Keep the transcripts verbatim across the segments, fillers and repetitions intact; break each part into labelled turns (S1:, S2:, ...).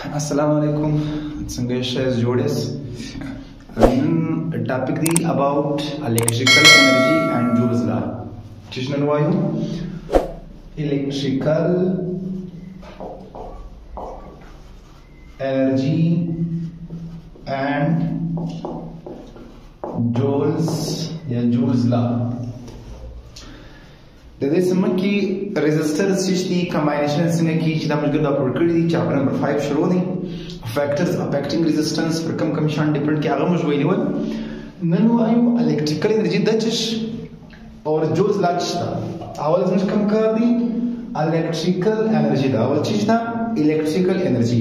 S1: Assalamualaikum. Sangesh Jodes. Nn topic di about electrical energy and Joule's law. Chisnan wayu electrical energy and Joule's या Joule's law. د دې سم کې ريزिस्टर्स چې کمباینیشن سره کې چې د موږ د اپلوډ کړی دی چاپټر نمبر پنځه شروع دی فیکٹرز افیکټینګ ريزिस्टنس پر کوم کوم شان ډیپند کې هغه موږ ویلو نن وایو الکتریکل انرژي د چش او جولز لا چش اول موږ کوم کار دی الکتریکل انرژي دا اول چش دا الکتریکل انرژي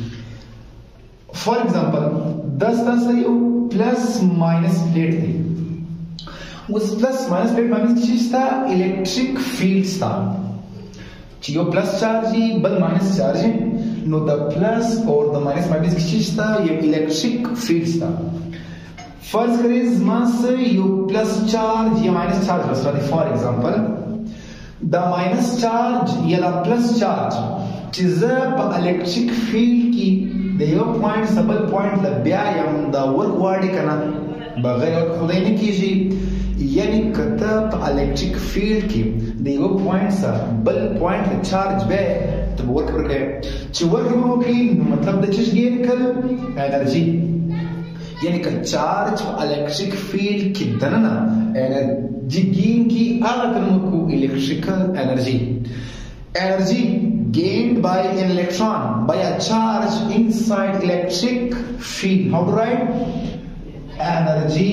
S1: فور ایگزامپل دس تاسو یو پلس ماینس پلیټ دی उस plus minus plate में चीज था electric field था चियो plus charge ही बल minus charge है नो द प्लस और द माइनस में की चीज था ये इलेक्ट्रिक फील्ड था फर्ज करें मास यू प्लस चार्ज या माइनस चार्ज बस रहा फॉर एग्जांपल द माइनस चार्ज या द प्लस चार्ज चीज इलेक्ट्रिक फील्ड की द यो पॉइंट सबल पॉइंट लब्या या द वर्क वार्ड करना बगैर खुदाई ने कीजिए यानी कता इलेक्ट्रिक फील्ड की देवो पॉइंट सा बल पॉइंट चार्ज बे तो वर्क कर गए च वर्क हो की मतलब द चीज गेन कर एनर्जी यानी का चार्ज इलेक्ट्रिक फील्ड की दनना एनर्जी गेन की आगतन को electrical energy energy gained by an electron by a charge inside electric field. How to write? Energy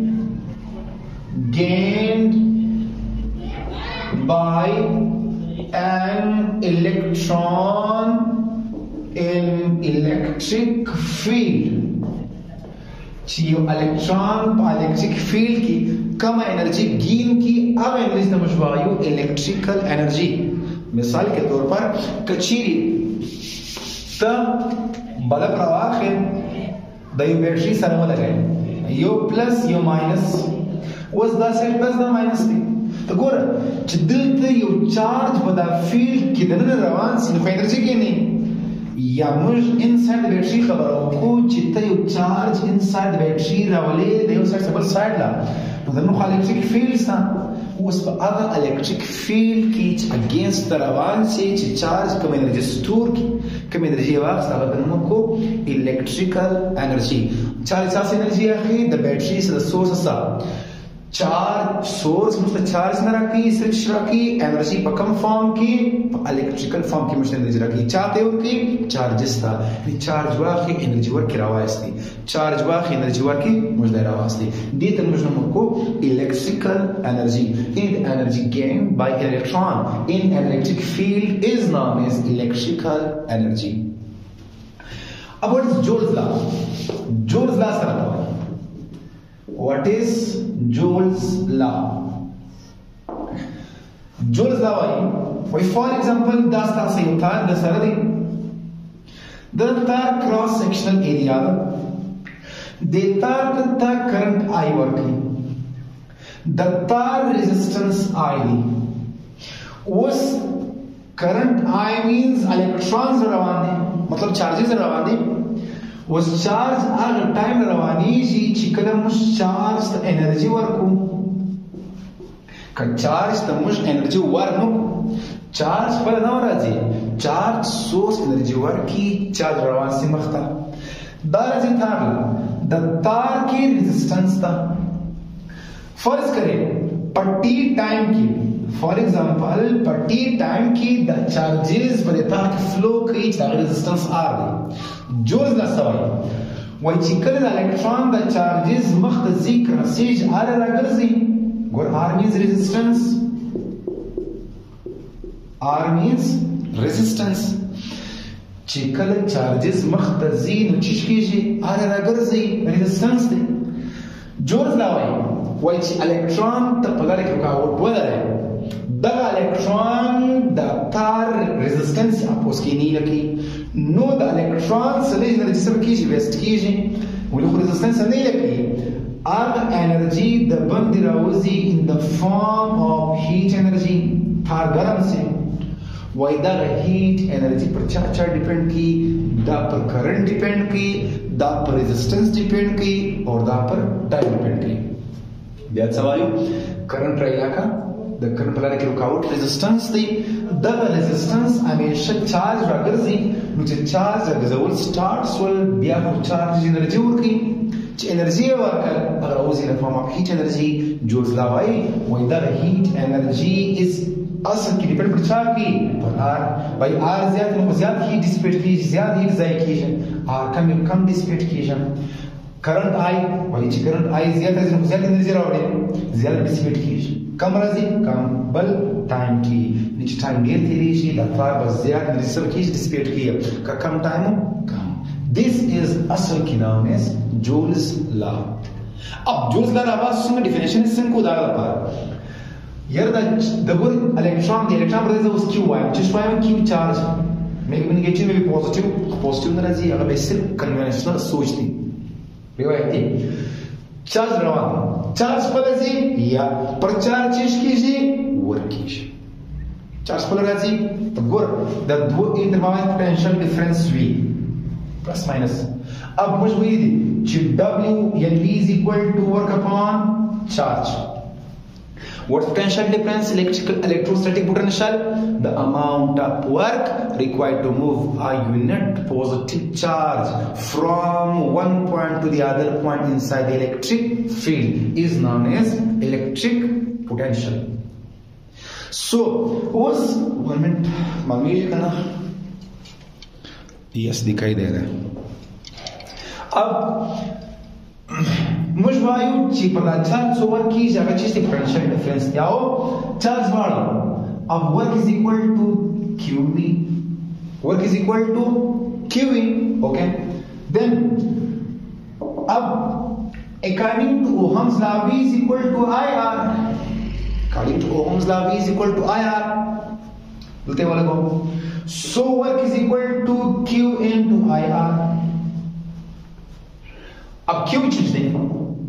S1: gained by an electron in electric field. चीयो electron पर electric field की कम energy gain की अब energy समझवायु electrical energy मिसाल के तौर पर कचीरी त बल प्रवाह है द बैटरी सर लगाए यो प्लस यो minus was the same plus the minus thing तो गोर چې دلته یو چارج په دا فیلډ کې دنه روان سي نو انرژي کې نه یا موږ انساید بیټری خبرو کو چې ته یو چارج انساید بیټری راولې د یو سایډ بل سایډ لا نو دنه خو الکتریک فیلډ سا اوس په هغه الکتریک فیلډ کې چې اگینست روان سي چې چارج کوم انرژي سٹور کی کوم انرژي واخص هغه دنه کو الکتریکل انرژي چارج اساس انرژي اخی د بیټری سره سورس سره चार्ज सोर्स मतलब चार्ज में रखी स्विच रखी एनर्जी पर कम फॉर्म की इलेक्ट्रिकल फॉर्म की मशीन एनर्जी रखी चाहते हो कि चार्जेस था चार्ज वाकी एनर्जी वर्क की आवाज थी चार्ज वाकी एनर्जी वर्क की मुझे आवाज थी दी तक मुझे को electrical energy in energy gain by electron in electric field is known as electrical energy अब what is Joule's law Joule's law sir What is Joule's law? Joule's law why for example das tar se utar da saradi the tar cross sectional area the tar ta current I working the tar resistance I was current I means electrons rawan hai matlab charges rawan hai was charge अगर time रवानी जी चिकन मुश charge द energy वर्कू का charge द मुश एनर्जी वर्क चार्ज पर ना राजी चार्ज सोर्स एनर्जी वर्क की चार्ज रवान से मख्ता दार जी तार द तार की रेजिस्टेंस था फर्ज करें पट्टी टाइम की फॉर एग्जांपल पट्टी टाइम की द चार्जेस पर तार की फ्लो की रेजिस्टेंस आर जूल्स ला सवाई वही चिकन इलेक्ट्रॉन द चार्जेस मख्तजी क्रसेज आर रगरजी गोर R means resistance R means resistance चिकन चार्जेस मख्तजी नो चिश कीजिए आर रगरजी रेजिस्टेंस दे जूल्स ला वही इलेक्ट्रॉन त पगार के का वोट है द इलेक्ट्रॉन द तार रेजिस्टेंस अपोज की नहीं रखी नो द इलेक्ट्रॉन से एनर्जी सब की वेस्ट कीजिए वो लोग रेजिस्टेंस नहीं रखी आर एनर्जी द बंद राउजी in the form of heat energy तार गरम से वाइदा हीट एनर्जी पर चार चार डिपेंड की दा पर करंट डिपेंड की, दा पर रेजिस्टेंस डिपेंड की और दा पर टाइम डिपेंड की। बिया सवाल करंट रहेगा का द करंट पर के रुकावट रेजिस्टेंस दी, द रेजिस्टेंस हमेशा चार्ज अगर जी नुचे चार्ज अगर जवल स्टार्ट्स वल बिया को चार्ज एनर्जी वर्की एनर्जी वर्कर अगर उस in form of heat energy जो लावाई वो द हीट एनर्जी इज असल की डिपेंड पर चार की पर आर भाई आर ज्यादा में ज्यादा हीट डिसिपेट की, ज्यादा हीट जाए की आर कम कम डिसिपेट की करंट आई भाई जी करंट आई ज्यादा से ज्यादा एनर्जी रावड़े ज्यादा डिसिपेट की कम राजी कम बल टाइम की नीचे टाइम देर थी शी दफार बस ज्यादा एनर्जी सब की डिसिपेट की का कम टाइम कम। दिस इज असल की नाम इज जूल्स लॉ। अब जूल्स लॉ का सुन डेफिनेशन सिंपल को दागा पर यार द द गुड इलेक्ट्रॉन द इलेक्ट्रॉन प्रेजेंस उस क्यू वाई जिस वाई में क्यू चार्ज में भी नेगेटिव में भी पॉजिटिव पॉजिटिव ना जी अगर सिर्फ कन्वेंशनल सोचती रिवायती चार्ज रवा चार्ज पर जी या पर चार्ज चीज की जी वर्क की चार्ज पर जी तो गुड द दो इंटरमोमेंट potential difference v plus minus. अब मुझे वही दी w यानी v is equal to work upon charge। What's potential difference? Electrical electrostatic potential, the amount of work required to move a unit positive charge from one point to the other point inside the electric field is known as electric potential. So, was one minute, मम्मी का ना yes दिखाई दे रहा है। अब मुझ वायु ची पता चार्ज ओवर की जगह चीज डिफरेंशियल डिफरेंस क्या हो चार्ज वाला अब work is equal to qv work is equal to qv okay then अब according to Ohm's law v is equal to ir according to Ohm's law v is equal to ir बोलते वाले को so work is equal to q into ir। अब क्यों चीज दें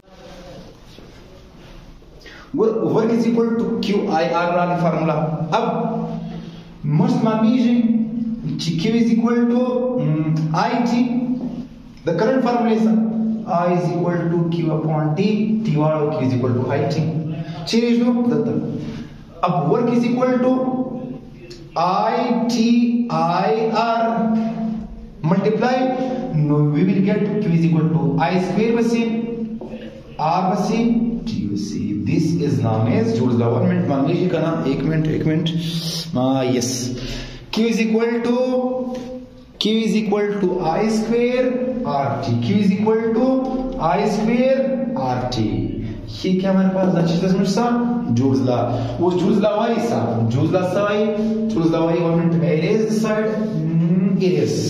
S1: work is equal to Q I R वाला formula. अब मस्ट मामीजे Q is equal to I T the current formula is I is equal to Q upon T T वाला Q is equal to I T change लो दत्ता। अब work is equal to I T I R multiply no we will get q is equal to I square बसी r बसी t बसी। this is known as Joule's law। one minute मान लीजिए का ना एक मिनट एक मिनट हाँ yes q is equal to q is equal to I square rt q is equal to I square rt ये क्या हमारे पास अच्छी तरह समझ सा Joule's law वो Joule's law वाई सा Joule's law सा वाई Joule's law वाई one minute erase this side erase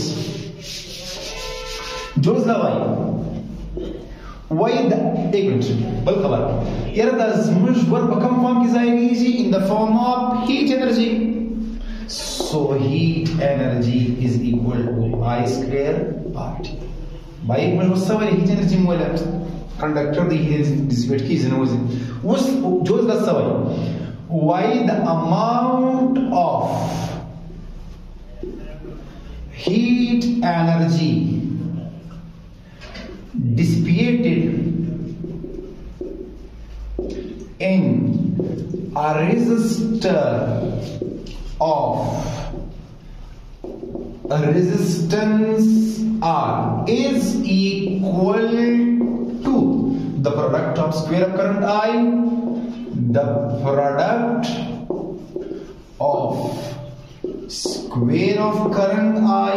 S1: Joule's law why why the एक मिनट बल खबर यार द मुझ वर्क कम फॉर्म की जाएगी जी in the form of heat energy so heat energy is equal to I square rt भाई मुझे उससे वाली heat energy मोला कंडक्टर दी heat dissipate की जनोज उस Joule's law सवाल why the amount of heat energy dissipated in a resistor of a resistance R is equal to the product of square of current I, the product of square of current I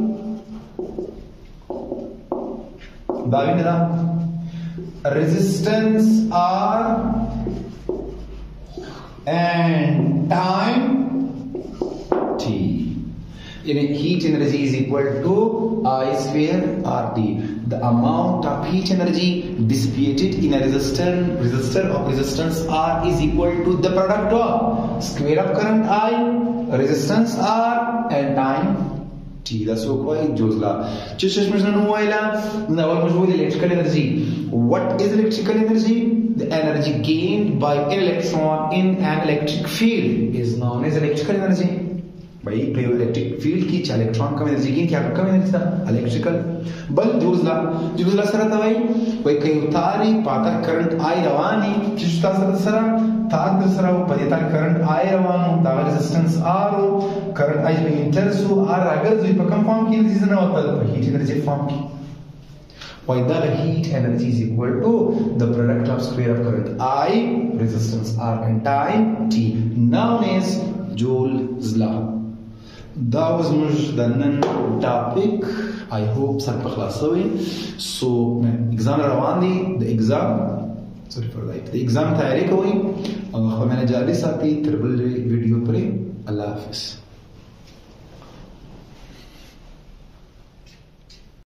S1: resistance R and time t in heat energy is equal to I square rt the amount of heat energy dissipated in a resistor resistor of resistance R is equal to the product of square of current I resistance R and time T. That's why Joule's law. Just as much as no oil, now what is electrical energy? What is electrical energy? The energy gained by an electron in an electric field is known as electrical energy. भाई په الکتریک فیلډ کې چې الکترون کم انرژي کې کې کم انرژي ده الکتریکل بل جولز لا جولز لا سره ته وای وای کې یو تاري پاته کرنٹ آی رواني چې تاسو سره تار در سره په دې تار کرنٹ آی روانو دا ریزिस्टेंस آر کرنٹ آی په انټرسو آر اگر دوی په کم فارم کې انرژي نه وتل په هیټ انرژي فارم کې why the heat energy is equal to the product of square of current I, resistance R and time T, known as Joule's law. That was the non topic. I hope sir په خلاصوي. So exam روان دي the exam sorry for that the exam تیاری کوي او خو مې نه جاري ساتي تر بل ویډیو پرې الله حافظ.